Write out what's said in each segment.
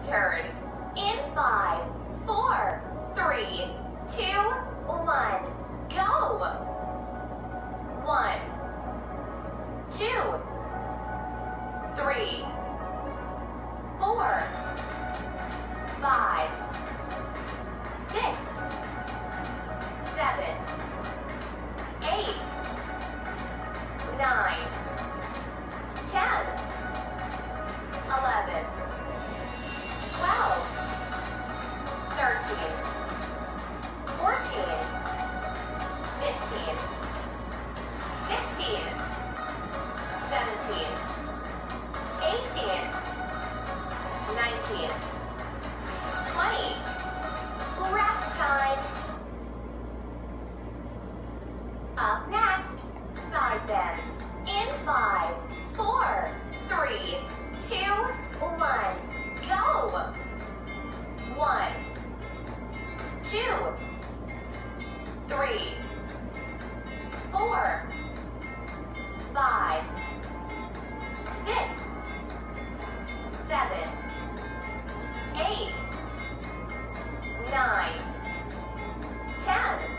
turns. In 5, 4, 3, 2, 1, go! 1, 2, 3, 4, 5, 6, 7, 8, 9, 10, 11, 12, 13, 14, 15, 16, 17, 18, 19, 20. Rest time. Up next, side bends. In 5, 4, 3, 2, 1, go! 1, 2, 3, 4, 5, 6, 7, 8, 9, 10,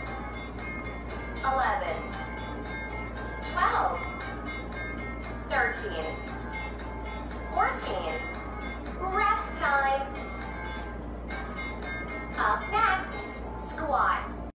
11, 12, 13, 14. Rest time. Up next, squat.